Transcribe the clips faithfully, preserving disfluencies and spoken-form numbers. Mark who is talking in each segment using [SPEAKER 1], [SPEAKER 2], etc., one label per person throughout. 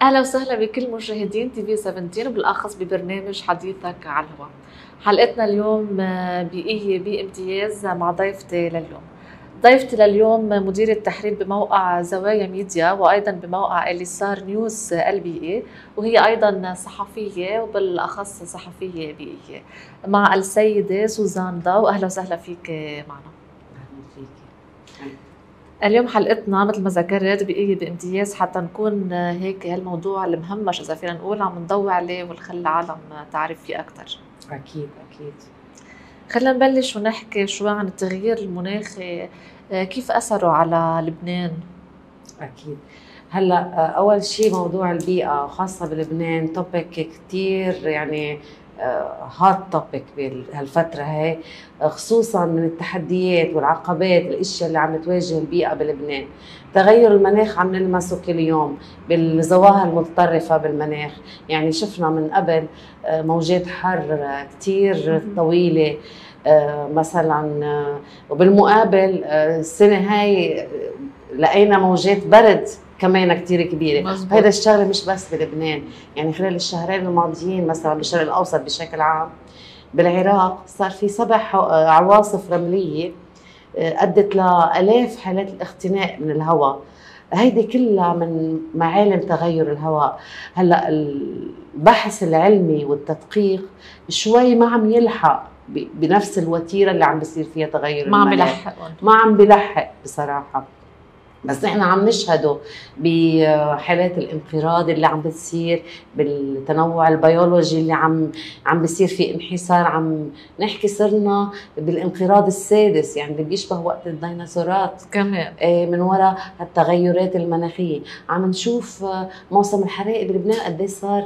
[SPEAKER 1] أهلا وسهلا بكل مشاهدين تي في سبعتاشر وبالأخص ببرنامج حديثك على الهواء. حلقتنا اليوم بقية بامتياز مع ضيفتي لليوم. ضيفتي لليوم مديرة تحرير بموقع زوايا ميديا وأيضا بموقع اللي صار نيوز ال بي اي، وهي أيضا صحفية وبالأخص صحفية بيئية، مع السيدة سوزان ضو. أهلا وسهلا فيك معنا.
[SPEAKER 2] أهلا فيك.
[SPEAKER 1] اليوم حلقتنا مثل ما ذكرت بقية بامتياز حتى نكون هيك هالموضوع المهمش إذا فينا نقول عم نضوي عليه ونخلي العالم تعرف فيه أكثر.
[SPEAKER 2] أكيد أكيد.
[SPEAKER 1] خلينا نبلش ونحكي شوي عن التغيير المناخي، كيف أثره على لبنان؟
[SPEAKER 2] أكيد. هلا أول شيء موضوع البيئة خاصة بلبنان توبيك كتير يعني هات توبيك بهالفترة هاي، خصوصا من التحديات والعقبات الاشياء اللي عم تواجه البيئة بلبنان. تغير المناخ عم نلمسه كل يوم بالظواهر المتطرفة بالمناخ، يعني شفنا من قبل موجات حر كتير طويلة مثلا، وبالمقابل السنة هاي لقينا موجات برد كمان كتير كبيرة. هذا الشغله مش بس بلبنان، يعني خلال الشهرين الماضيين مثلا بالشرق الاوسط بشكل عام، بالعراق صار في سبع عواصف رمليه ادت لالاف حالات الاختناق من الهواء. هيدي كلها من معالم تغير الهواء. هلا البحث العلمي والتدقيق شوي ما عم يلحق بنفس الوتيره اللي عم بيصير فيها تغير المناخ،
[SPEAKER 1] ما عم بيلحق
[SPEAKER 2] ما عم بيلحق بصراحه. بس احنا عم نشهده بحالات الانقراض اللي عم بتصير، بالتنوع البيولوجي اللي عم عم بيصير في انحسار. عم نحكي صرنا بالانقراض السادس، يعني اللي بيشبه وقت الديناصورات
[SPEAKER 1] كمان
[SPEAKER 2] من وراء التغيرات المناخيه. عم نشوف موسم الحرائق بلبنان قد ايه صار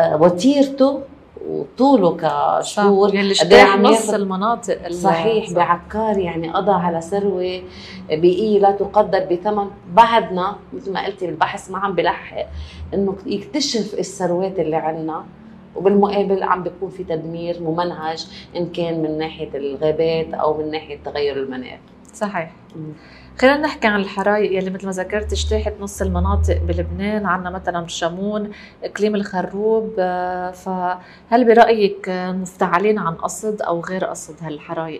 [SPEAKER 2] وتيرته وطوله كشهور
[SPEAKER 1] يعني اجتاح نص المناطق.
[SPEAKER 2] صحيح، بعكار يعني قضى على ثروه بيئيه لا تقدر بثمن. بعدنا مثل ما قلتي البحث ما عم بلحق انه يكتشف الثروات اللي عندنا، وبالمقابل عم بيكون في تدمير ممنهج ان كان من ناحيه الغابات او من ناحيه تغير المناخ.
[SPEAKER 1] صحيح. م. خلينا نحكي عن الحرائق يلي مثل ما ذكرت اجتاحت نص المناطق بلبنان. عندنا مثلا شمون، اقليم الخروب، فهل برايك مفتعلين عن قصد او غير قصد هالحرائق؟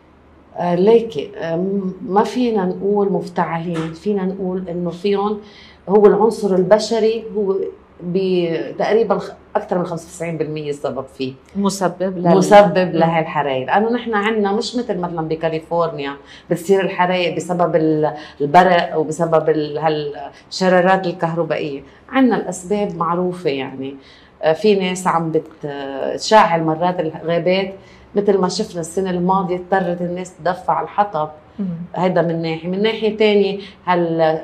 [SPEAKER 2] آه ليكي آه ما فينا نقول مفتعلين، فينا نقول انه فيهم هو العنصر البشري هو بتقريبا اكثر من خمسة وتسعين بالمئة السبب فيه،
[SPEAKER 1] مسبب لل...
[SPEAKER 2] مسبب لهي الحرائق. لانه نحن عندنا مش مثل مثلا بكاليفورنيا بتصير الحرائق بسبب البرق وبسبب هالشرارات الكهربائيه. عندنا الاسباب معروفه، يعني في ناس عم بتشعل مرات الغابات مثل ما شفنا السنه الماضيه اضطرت الناس تدفع الحطب. هذا من ناحيه. من ناحيه ثانيه هال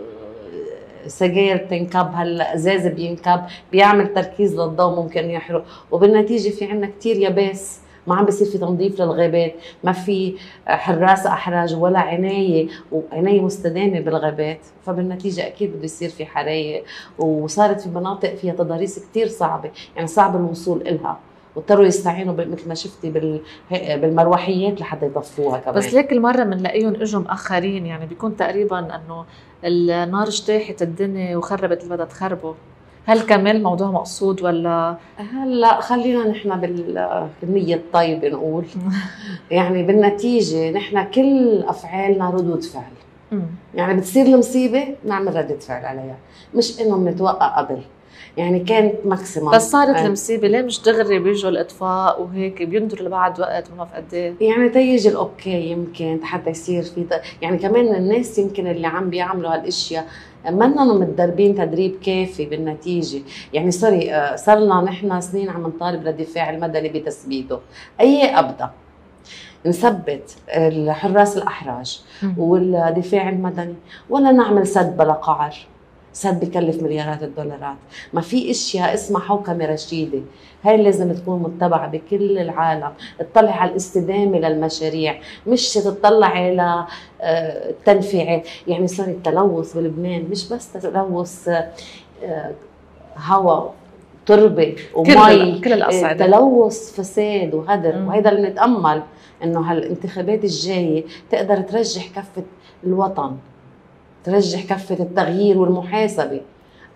[SPEAKER 2] سجاير تنكب، هالازاز بينكب بيعمل تركيز للضوء ممكن يحرق، وبالنتيجه في عندنا كثير يابس، ما عم بيصير في تنظيف للغابات، ما في حراس احراج ولا عنايه وعنايه مستدامه بالغابات، فبالنتيجه اكيد بده يصير في حرايق. وصارت في مناطق فيها تضاريس كثير صعبه، يعني صعب الوصول إلها، واضطروا يستعينوا مثل ما شفتي بالمروحيات لحتى يطفوها كمان.
[SPEAKER 1] بس ليك المره بنلاقيهم اجوا مأخرين، يعني بيكون تقريبا انه النار اجتاحت الدنيا وخربت اللي بدها تخربه. هل كمان الموضوع مقصود ولا؟
[SPEAKER 2] هلا خلينا نحن بالنية الطيبة نقول يعني بالنتيجة نحن كل أفعالنا ردود فعل. م. يعني بتصير المصيبة نعمل ردة فعل عليها، مش إنه بنتوقع قبل. يعني كانت ماكسيمم،
[SPEAKER 1] بس صارت آه. المصيبه ليه مش دغري بيجوا الاطفاء وهيك بينطروا لبعد وقت ما في قد ايه؟
[SPEAKER 2] يعني تيجي الاوكي يمكن حتى يصير في يعني كمان الناس يمكن اللي عم بيعملوا هالاشياء منهم متدربين تدريب كافي. بالنتيجه يعني سوري صار لنا نحن سنين عم نطالب رد الفعل المدني بتثبيته. اي ابدا نثبت الحراس الاحراج والدفاع المدني، ولا نعمل سد بلا قعر. سد بكلف مليارات الدولارات. ما في اشياء اسمها حوكمه رشيده، هاي لازم تكون متبعه بكل العالم. تطلع على الاستدامه للمشاريع، مش تطلع على التنفيع. يعني صار التلوث بلبنان مش بس تلوث هواء، تربه ومي،
[SPEAKER 1] كل الاصعده،
[SPEAKER 2] تلوث فساد وهدر. وهذا اللي نتامل انه هالانتخابات الجايه تقدر ترجح كفه الوطن، ترجح كفة التغيير والمحاسبة.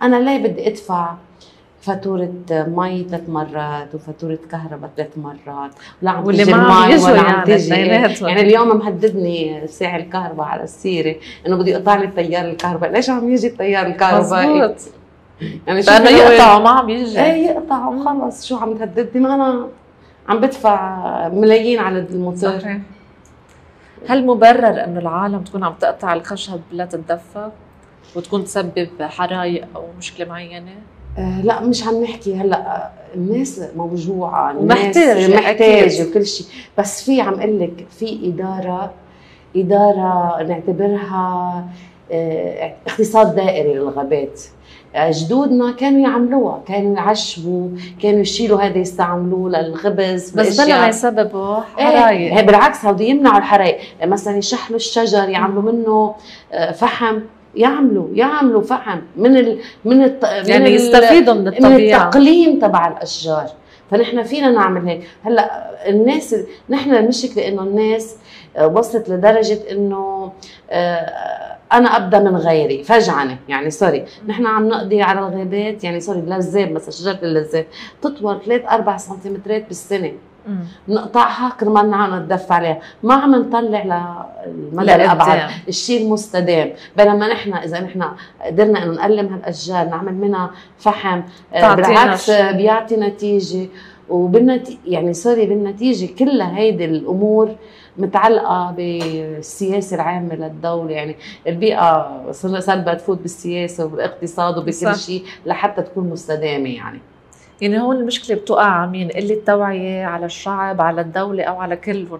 [SPEAKER 2] انا ليه بدي ادفع فاتورة مي ثلاث مرات وفاتورة كهرباء ثلاث مرات ولا عم تيجي المي ولا عم يعني تيجي يعني اليوم مهددني ساعة الكهرباء على السيرة انه بده يقطع لي تيار الكهرباء. ليش عم يجي التيار الكهربائي؟
[SPEAKER 1] مظبوط
[SPEAKER 2] يعني شو
[SPEAKER 1] لانه يقطعوا ما عم يجي.
[SPEAKER 2] ايه يقطعوا خلص شو عم تهددني؟ ما انا عم بدفع ملايين على الموتور.
[SPEAKER 1] صحيح. هل مبرر انه العالم تكون عم تقطع الخشب لا تتدفى وتكون تسبب حرايق او مشكله معينه؟
[SPEAKER 2] آه لا مش عم نحكي هلا الناس موجوعه
[SPEAKER 1] ومحتاجه
[SPEAKER 2] محتاجه وكل شيء، بس في عم اقول لك في اداره اداره نعتبرها آه اقتصاد دائري للغابات. جدودنا كانوا يعملوها، كانوا يعشبوا، كانوا يشيلوا هذا يستعملوه للخبز
[SPEAKER 1] بس بلا ما يسببوا حرايق.
[SPEAKER 2] ايه بالعكس هودي يمنعوا الحرايق، مثلا يشحنوا الشجر يعملوا منه فحم، يعملوا يعملوا فحم من ال من الت
[SPEAKER 1] يعني من يستفيدوا من الطبيعه،
[SPEAKER 2] من التقليم تبع الاشجار. فنحن فينا نعمل هيك. هلا الناس نحن المشكله انه الناس وصلت لدرجه انه انا ابدا من غيري فجعنه، يعني سوري نحن عم نقضي على الغابات، يعني سوري اللذاب مثلا شجره اللذاب تطول ثلاث أربع سنتيمترات بالسنه نقطعها كرمال نعم نتدفى عليها، ما عم نطلع للمدى الابعد الشيء المستدام. بينما نحن اذا نحن قدرنا انه نقلم هالاشجار نعمل منها فحم بالعكس بيعطي نتيجه، وبالنتيجه يعني سوري بالنتيجه كلها هيدي الامور متعلقه بالسياسه العامه للدوله. يعني البيئه صار بدها تفوت بالسياسه وبالاقتصاد وبكل شيء لحتى تكون مستدامه. يعني
[SPEAKER 1] يعني هون المشكله بتقع على مين؟ قله التوعيه على الشعب، على الدوله، او على كلهم؟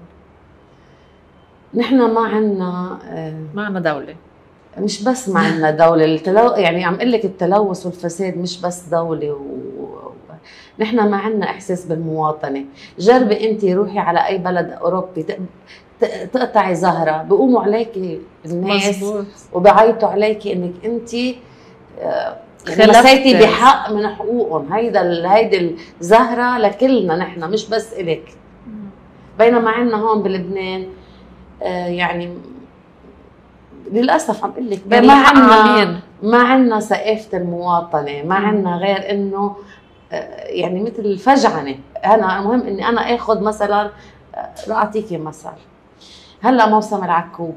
[SPEAKER 1] نحن
[SPEAKER 2] ما عندنا
[SPEAKER 1] ما عندنا دوله،
[SPEAKER 2] مش بس ما عندنا دوله. التلو... يعني عم اقول لك التلوث والفساد مش بس دوله و... نحن ما عندنا احساس بالمواطنه. جربي انت روحي على اي بلد اوروبي تقطعي زهره بيقوموا عليكي الناس مزبوط. وبعيطوا عليكي انك انت مسيتي بحق من حقوقهم. هيدا هيدي الزهره لكلنا نحن مش بس الك. بينما عندنا هون بلبنان آه يعني للاسف عم اقول لك ما عندنا ما عندنا ثقافه المواطنه، ما عندنا غير انه يعني مثل الفجعنه. انا المهم اني انا اخذ مثلا اعطيكي مثل هلا موسم العكوب،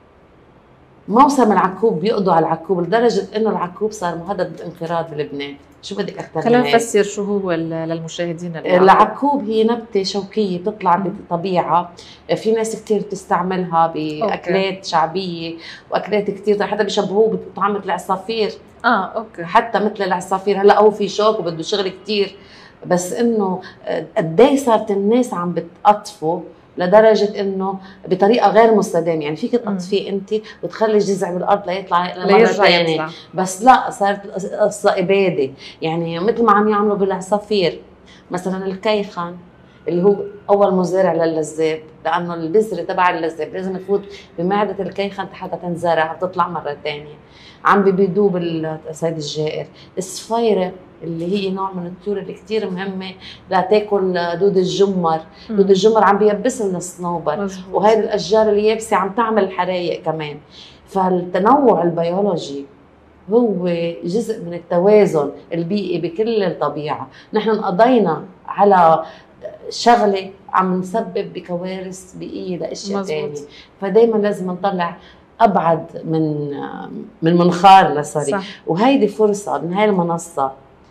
[SPEAKER 2] موسم العكوب بيقضوا على العكوب لدرجه انه العكوب صار مهدد بالانقراض بلبنان. شو بدك اكثر من هيك؟
[SPEAKER 1] خلينا نفسر شو هو للمشاهدين.
[SPEAKER 2] العكوب العكوب هي نبته شوكيه بتطلع بالطبيعه، في ناس كثير بتستعملها باكلات أوكي. شعبيه واكلات كثير حتى بيشبهوه بطعمه العصافير.
[SPEAKER 1] اه اوكي
[SPEAKER 2] حتى مثل العصافير. هلا هو في شوك وبده شغل كثير، بس انه قد ايه صارت الناس عم بتقطفه لدرجه انه بطريقه غير مستدامه. يعني فيك تقطفيه انت وتخلي الجذع بالارض ليطلع مره ثانيه، بس لا صارت قصه اباده. يعني مثل ما عم يعملوا بالعصافير مثلا الكيخن اللي هو اول مزارع للذاب، لانه البذره تبع اللذاب لازم تفوت بمعده الكيخن حتى تنزرع وتطلع مره ثانيه. عم بيبيدوه بالصيد الجائر. الصفيره اللي هي نوع من الطيور اللي كثير مهمه لتاكل دود الجمر. م. دود الجمر عم بيبس لنا الصنوبر، وهي الاشجار اليابسه عم تعمل حرايق كمان. فالتنوع البيولوجي هو جزء من التوازن البيئي بكل الطبيعه. نحن انقضينا على شغله عم نسبب بكوارث بيئيه لاشياء ثانيه، فدائما لازم نطلع ابعد من من منخار لصري. وهيدي فرصه من هاي المنصه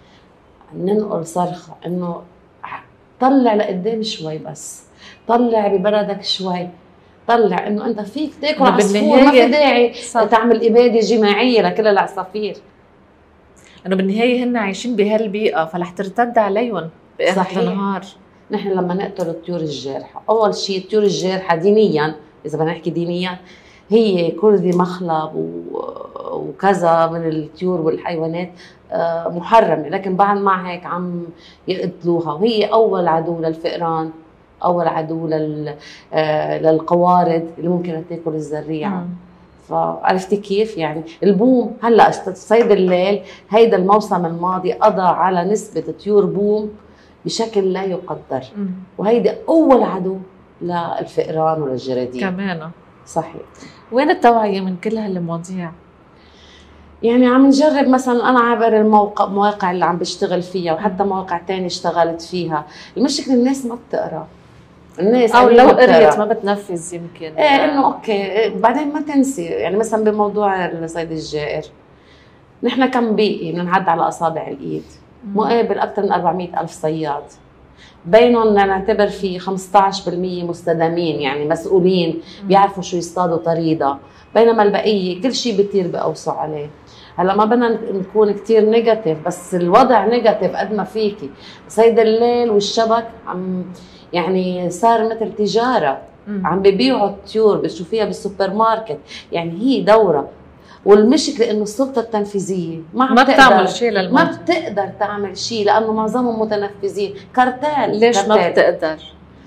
[SPEAKER 2] ننقل صرخه انه طلع لقدام شوي، بس طلع ببلدك شوي، طلع انه انت فيك تاكل عصفور، ما في داعي تعمل اباده جماعيه لكل العصافير.
[SPEAKER 1] انه بالنهايه هن عايشين بهالبيئه فرح ترتد عليهم باخر النهار.
[SPEAKER 2] نحن لما نقتل الطيور الجارحه، اول شيء الطيور الجارحه دينيا اذا بدنا نحكي دينيا هي كل ذي مخلب وكذا من الطيور والحيوانات محرمه، لكن بعد مع هيك عم يقتلوها. وهي اول عدو للفئران، اول عدو للقوارض اللي ممكن تاكل الزريعه. فعرفتي كيف؟ يعني البوم هلا صيد الليل هيدا الموسم الماضي قضى على نسبه طيور بوم بشكل لا يقدر، وهيدا اول عدو للفئران وللجرادين
[SPEAKER 1] كمان.
[SPEAKER 2] صحيح.
[SPEAKER 1] وين التوعيه من كل هالمواضيع؟
[SPEAKER 2] يعني عم نجرب مثلا انا عبر الموقع المواقع اللي عم بشتغل فيها وحتى مواقع تانية اشتغلت فيها. المشكله الناس ما بتقرا، الناس
[SPEAKER 1] او لو قريت ما بتنفذ يمكن.
[SPEAKER 2] ايه انه اوكي إيه بعدين ما تنسي. يعني مثلا بموضوع الصيد الجائر نحن كم بيئي بننعد على اصابع الايد، مقابل اكثر من أربعمئة ألف صياد، بينهم نعتبر في خمسة عشر بالمئة مستدامين يعني مسؤولين بيعرفوا شو يصطادوا طريده، بينما البقيه كل شيء بيطير بأوسع عليه. هلا ما بدنا نكون كثير نيجاتيف، بس الوضع نيجاتيف قد ما فيكي. صيد الليل والشبك عم يعني صار مثل تجاره، مم. عم ببيعوا الطيور بتشوفيها بالسوبر ماركت، يعني هي دوره. والمشكله انه السلطه التنفيذيه ما,
[SPEAKER 1] ما بتعمل شيء للموضوع،
[SPEAKER 2] ما بتقدر تعمل شيء لانه معظمهم متنفذين كارتال.
[SPEAKER 1] ليش
[SPEAKER 2] كارتال.
[SPEAKER 1] ما بتقدر؟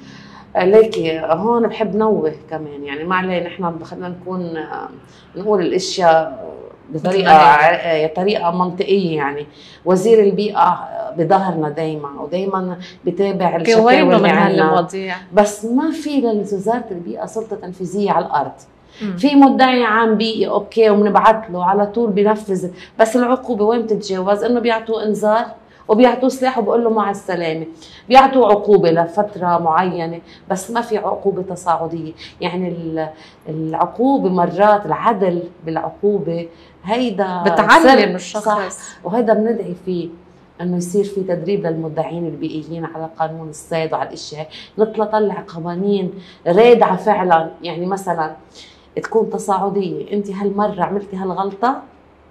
[SPEAKER 2] ليكي هون بحب نوه كمان، يعني ما عليه نحن خلينا نكون نقول الاشياء بطريقه طريقه منطقيه. يعني وزير البيئه بظهرنا دائما ودائما بتابع الشكاوى اللي عندنا، بس ما في لوزاره البيئه سلطه تنفيذيه على الارض. مم. في مدعي عام بيئي اوكي وبنبعث له على طول بينفذ، بس العقوبه وين بتتجاوز؟ انه بيعطوه انذار وبيعطوه سلاح وبقول له مع السلامه، بيعطوا عقوبه لفتره معينه بس ما في عقوبه تصاعديه. يعني العقوبه مرات العدل بالعقوبه هيدا
[SPEAKER 1] بتعلم الشخص،
[SPEAKER 2] صح، وهيدا بندعي فيه انه يصير في تدريب للمدعين البيئيين على قانون الصيد وعلى الاشياء، نطلع قوانين رادعه فعلا. يعني مثلا تكون تصاعديه، انت هالمره عملتي هالغلطه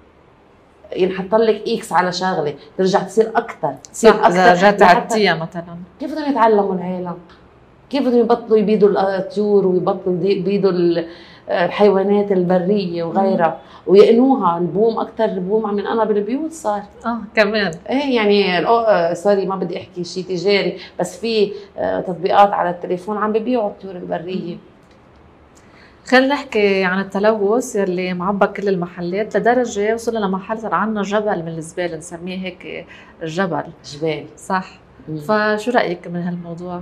[SPEAKER 2] ينحط لك اكس على شغله ترجع تصير اكثر
[SPEAKER 1] تصير اكثر. اذا جات عدتيها مثلا
[SPEAKER 2] كيف بدهم يتعلموا العالم؟ كيف بدهم يبطلوا يبيدوا الطيور ويبطلوا يبيدوا الحيوانات البريه وغيرها ويقنوها؟ البوم اكثر بوم من انا بالبيوت صار
[SPEAKER 1] اه كمان.
[SPEAKER 2] ايه يعني أوه سوري ما بدي احكي شيء تجاري، بس في تطبيقات على التليفون عم ببيعوا الطيور البريه.
[SPEAKER 1] خلينا نحكي عن التلوث يلي معبى كل المحلات لدرجه وصلنا لمحل صار عندنا جبل من الزباله، نسميه هيك جبل
[SPEAKER 2] جبال،
[SPEAKER 1] صح. مم. فشو رايك من هالموضوع؟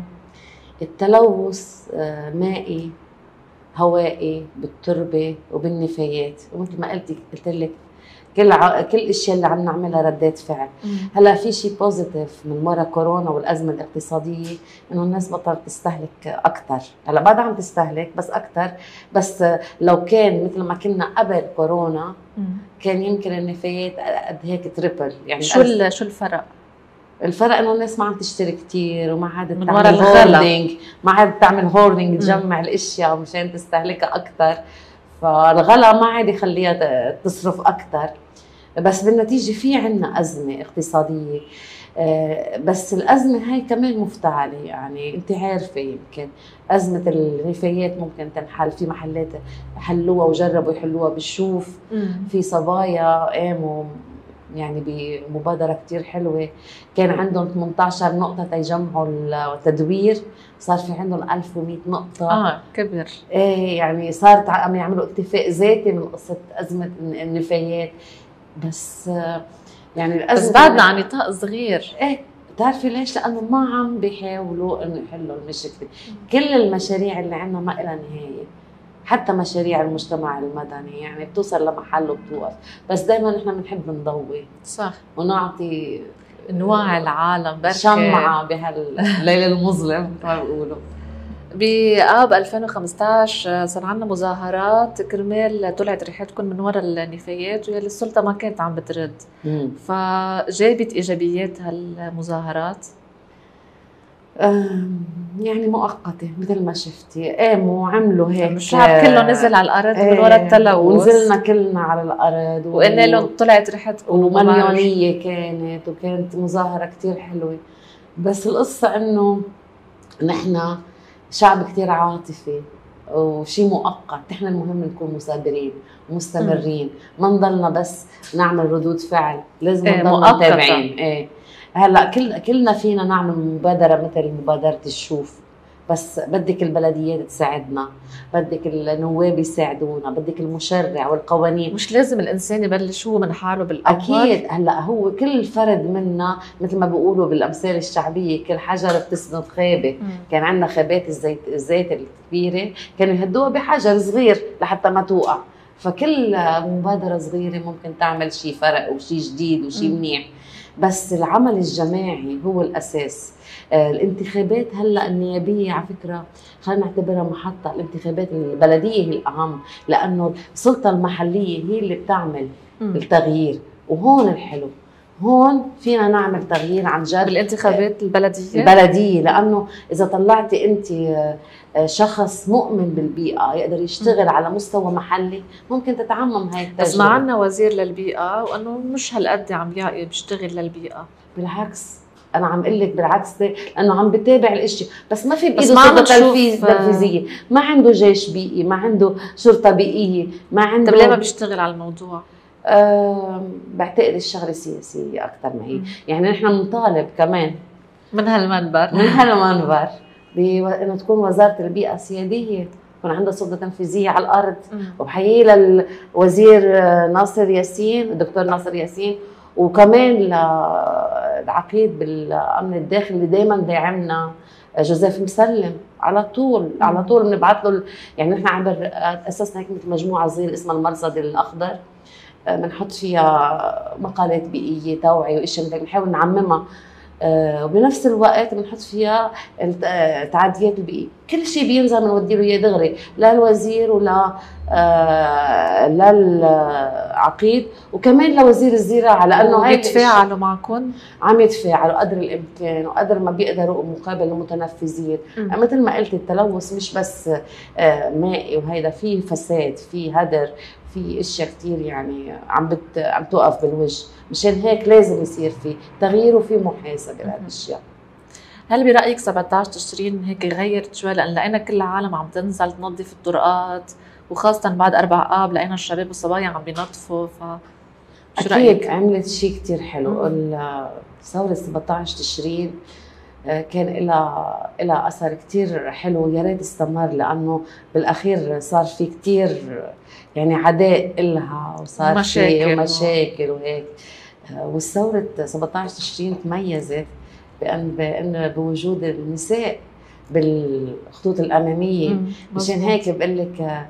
[SPEAKER 2] التلوث مائي هوائي بالتربه وبالنفايات، ومثل ما قلتي قلت لك كل ع... كل الاشياء اللي عم نعملها ردات فعل. مم. هلا في شيء بوزيتيف من وراء كورونا والازمه الاقتصاديه انه الناس بطلت تستهلك اكثر، هلا بعدها عم تستهلك بس اكثر. بس لو كان مثل ما كنا قبل كورونا مم. كان يمكن النفايات قد هيك تريبل. يعني
[SPEAKER 1] شو ال... شو الفرق؟
[SPEAKER 2] الفرق انه الناس ما عم تشتري كثير وما عادت تعمل هوردنج، ما عادت تعمل هوردنج تجمع الاشياء مشان تستهلكها اكثر، فالغلا ما عاد يخليها تصرف اكثر. بس بالنتيجه في عندنا ازمه اقتصاديه، بس الازمه هاي كمان مفتعله. يعني انت عارفه يمكن ازمه النفايات ممكن تنحل، في محلات حلوها وجربوا يحلوها بالشوف. في صبايا قاموا يعني بمبادره كثير حلوه، كان عندهم ثمانية عشر نقطه تيجمعوا التدوير، صار في عندهم ألف ومئة نقطه.
[SPEAKER 1] اه كبر.
[SPEAKER 2] ايه يعني صارت عم يعملوا اكتفاء ذاتي من قصه ازمه النفايات. بس يعني الازمه
[SPEAKER 1] بس بعدنا على نطاق صغير.
[SPEAKER 2] ايه بتعرفي ليش؟ لانه ما عم بيحاولوا انه يحلوا المشكله. كل المشاريع اللي عندنا ما لها نهايه، حتى مشاريع المجتمع المدني يعني بتوصل لمحل وبتوقف، بس دائما نحن بنحب نضوي
[SPEAKER 1] صح
[SPEAKER 2] ونعطي
[SPEAKER 1] نوعي العالم بركة
[SPEAKER 2] شمعة بهالليل المظلم مثل ما بيقولوا.
[SPEAKER 1] بآب ألفين وخمسطعش صار عندنا مظاهرات كرمال طلعت ريحتكم من وراء النفايات واللي السلطة ما كانت عم بترد. مم. فجابت إيجابيات هالمظاهرات؟
[SPEAKER 2] يعني مؤقتة مثل ما شفتي، قاموا عملوا هيك
[SPEAKER 1] الشعب كله نزل على الأرض من وراء التلوث،
[SPEAKER 2] ونزلنا كلنا على الأرض
[SPEAKER 1] وقلنا لهم طلعت ريحتكم
[SPEAKER 2] ومليونية كانت، وكانت مظاهرة كتير حلوة. بس القصة إنه نحن شعب كتير عاطفي وشيء مؤقت، نحن المهم نكون مثابرين ومستمرين، ما نضلنا بس نعمل ردود فعل، لازم
[SPEAKER 1] ايه
[SPEAKER 2] نضلنا متابعين. ايه هلا كل كلنا فينا نعمل مبادره مثل مبادره الشوف، بس بدك البلديات تساعدنا، بدك النواب يساعدونا، بدك المشرع والقوانين.
[SPEAKER 1] مش لازم الانسان يبلش هو من حاله بالاول؟
[SPEAKER 2] اكيد. هلا هو كل فرد منا مثل ما بيقولوا بالامثال الشعبيه كل حجر بتسند خيبه. مم. كان عندنا خيبات الزيت الزيت الكبيره كانوا يهدوها بحجر صغير لحتى ما توقع، فكل مبادرة صغيرة ممكن تعمل شيء فرق وشيء جديد وشيء منيح، بس العمل الجماعي هو الأساس. آه الانتخابات هلا النيابية على فكرة خلينا نعتبرها محطة، الانتخابات البلدية هي الأهم، لأنه السلطة المحلية هي اللي بتعمل م. التغيير، وهون الحلو، هون فينا نعمل تغيير عن جد
[SPEAKER 1] بالانتخابات البلدية.
[SPEAKER 2] البلدية لأنه إذا طلعتي أنت شخص مؤمن بالبيئة يقدر يشتغل م. على مستوى محلي، ممكن تتعمم هاي التجربة.
[SPEAKER 1] بس ما عنا وزير للبيئة، وأنه مش هالقد عم بيشتغل للبيئة.
[SPEAKER 2] بالعكس أنا عم قلك بالعكس، لأنه عم بتابع الاشي، بس ما في بإيده
[SPEAKER 1] سلطة
[SPEAKER 2] تنفيذية، ما عنده جيش بيئي، ما عنده شرطة بيئية، ما عنده.
[SPEAKER 1] طب ليه ما بيشتغل على الموضوع؟
[SPEAKER 2] أه بعتقد الشغله سياسيه اكثر ما هي، يعني نحن بنطالب كمان
[SPEAKER 1] من هالمنبر
[SPEAKER 2] من هالمنبر بانه تكون وزاره البيئه سياديه، يكون عندها سلطه تنفيذيه على الارض. وبحيي للوزير ناصر ياسين، الدكتور ناصر ياسين، وكمان للعقيد بالامن الداخلي اللي دائما داعمنا جوزيف مسلم، على طول مم. على طول بنبعث له، يعني نحن عبر اسسنا هيك مثل مجموعه صغيره اسمها المرصد الاخضر، بنحط فيها مقالات بيئيه، توعيه واشياء مثل بنحاول نعممها، وبنفس الوقت بنحط فيها التعديات البيئيه، كل شيء بينزل بنودي له اياه دغري للوزير ولا للعقيد وكمان لوزير الزراعه، لانه هيك
[SPEAKER 1] بيتفاعلوا معكم،
[SPEAKER 2] عم يتفاعلوا قدر الامكان وقدر ما بيقدروا مقابل المتنفذين. مثل ما قلت التلوث مش بس مائي وهيدا، في فساد، في هدر، في اشياء كثير يعني عم بت عم توقف بالوجه، مشان هيك لازم يصير في تغيير وفي محاسبه لهالاشياء.
[SPEAKER 1] هل برايك سبعة عشر تشرين هيك غيرت شوي؟ لان لقينا كل العالم عم تنزل تنظف الطرقات، وخاصه بعد أربع آب لقينا الشباب والصبايا عم بينظفوا. ف
[SPEAKER 2] شو رايك؟ عملت شيء كثير حلو. ثوره سبعة عشر تشرين كان لها لها اثر كثير حلو، يا ريت استمر، لانه بالاخير صار في كثير يعني عداء إلها، وصار
[SPEAKER 1] مشاكل
[SPEAKER 2] في مشاكل وهيك. والثورة سبعة عشر تشرين تميزت بأن بأن بوجود النساء بالخطوط الأمامية، مشان هيك بقول لك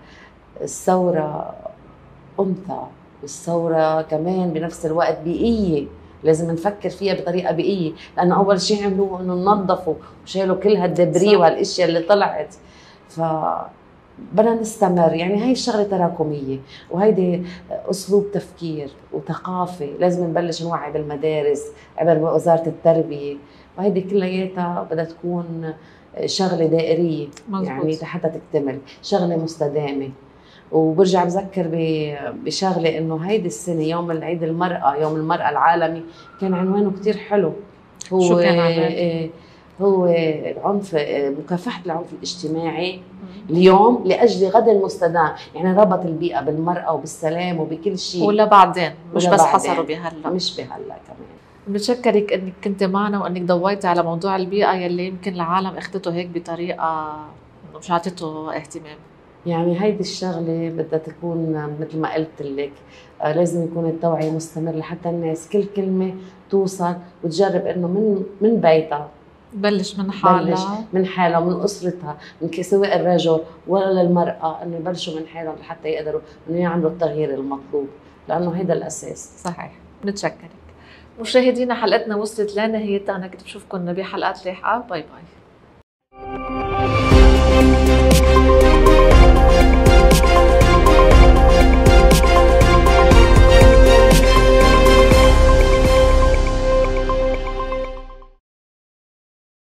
[SPEAKER 2] الثورة أنثى، والثورة كمان بنفس الوقت بيئية، لازم نفكر فيها بطريقه بيئيه، لانه اول شيء عملوه انه نظفوا وشالوا كل هالدبري وهالاشياء اللي طلعت. ف بدنا نستمر، يعني هاي الشغله تراكميه، وهيدي اسلوب تفكير وثقافه لازم نبلش نوعي بالمدارس عبر وزاره التربيه، وهيدي كلياتها بدها تكون شغله دائريه مزبوط. يعني حتى تكتمل شغله مستدامه. وبرجع بذكر بشغله انه هيدي السنه يوم العيد المراه، يوم المراه العالمي، كان عنوانه كثير حلو.
[SPEAKER 1] هو شو كان عنوانه؟
[SPEAKER 2] هو العنف، مكافحه العنف الاجتماعي اليوم لاجل غد المستدام، يعني ربط البيئه بالمراه وبالسلام وبكل شيء.
[SPEAKER 1] ولا بعدين مش بس حصروا بهلا،
[SPEAKER 2] مش بهلا كمان.
[SPEAKER 1] بنتشكرك انك كنت معنا وانك ضويتي على موضوع البيئه يلي يمكن العالم اخذته هيك بطريقه مش عطته اهتمام.
[SPEAKER 2] يعني هيدي الشغله بدها تكون مثل ما قلت لك، آه لازم يكون التوعيه مستمر لحتى الناس كل كلمه توصل وتجرب انه من من بيتها
[SPEAKER 1] بلش من حالها،
[SPEAKER 2] بلش من حالها ومن اسرتها، من سواء الرجل ولا المراه، انه يبلشوا من حالهم لحتى يقدروا انه يعملوا التغيير المطلوب، لانه هيدا الاساس.
[SPEAKER 1] صحيح. بنتشكرك. مشاهدينا، حلقتنا وصلت لنهايتها، انا كنت بشوفكم بحلقات لاحقه. باي باي.